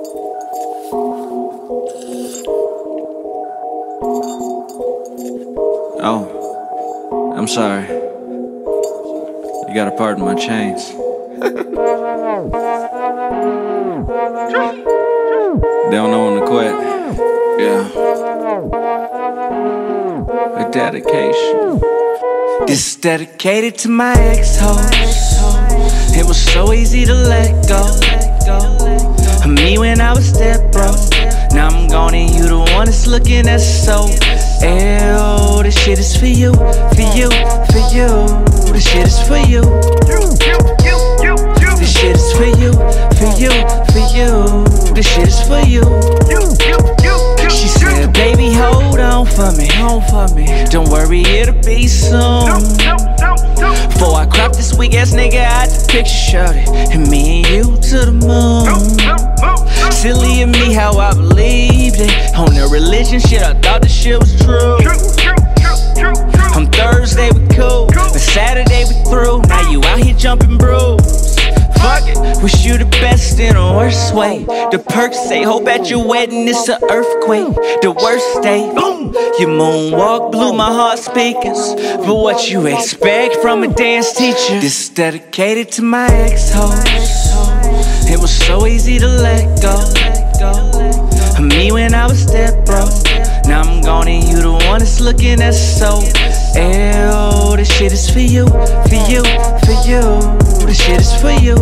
Oh, I'm sorry. You gotta pardon my chains. They don't know when to quit. Yeah. A dedication. This is dedicated to my ex-hoes. It was so easy to let go of me when I was dead broke. Now I'm gone and you the one that's looking at so. Ew, this shit is for you, for you, for you. This shit is for you. This shit is for you, for you, for you. This shit is for you. She said, baby, hold on for me, don't worry, it'll be soon. Before I crop this weak ass nigga out the picture, shorty, and me and you to the moon. Silly of me how I believed it. On the religion shit, I thought this shit was true. On Thursday we cool, but Saturday we through. Now you out here jumping bruise. Fuck it, wish you the best in a worst way. The perks say, hope at your wedding it's an earthquake. The worst day, boom, your moonwalk blew my heart speakers. But what you expect from a dance teacher? This is dedicated to my ex-hoes. It was so easy to let go of me when I was dead broke. Now I'm gone and you the one that's looking at so. Ew, this shit is for you, for you, for you. This shit is for you.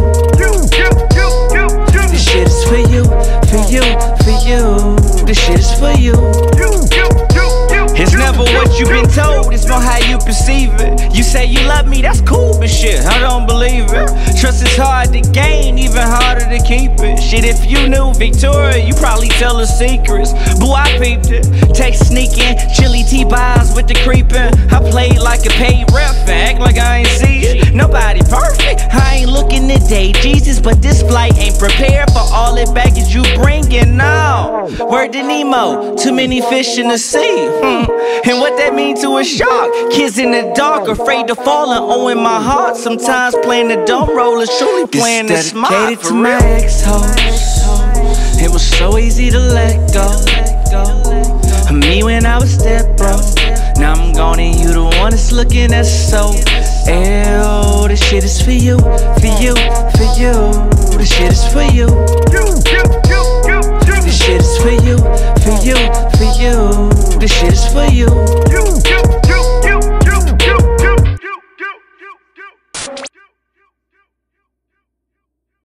This shit is for you, for you, for you. This shit is for you. It's never what you've been told, it's more how you perceive it. You say you love me, that's cool, but shit, I don't believe it. Trust is hard to gain, even harder to keep it. Shit, if you knew Victoria, you probably tell her secrets. Boo, I peeped it. Text sneaking, chili T-bars with the creeping. I played like a paid rep and act like I ain't see it. Nobody perfect, I ain't looking to date Jesus, but this flight ain't prepared for all that baggage you bringing now. Word to Nemo, too many fish in the sea. And what that mean to a shark? Kids in the dark, afraid to fall and owing my heart. Sometimes playing the dumb role is truly playing the smart. Dedicated to my ex-hoes. It was so easy to let go of me when I was dead broke. Now I'm gone and you the one that's looking at so. Ew, this shit is for you, for you, for you. This shit is for you. This shit is for you, for you, for you. This shit is for you.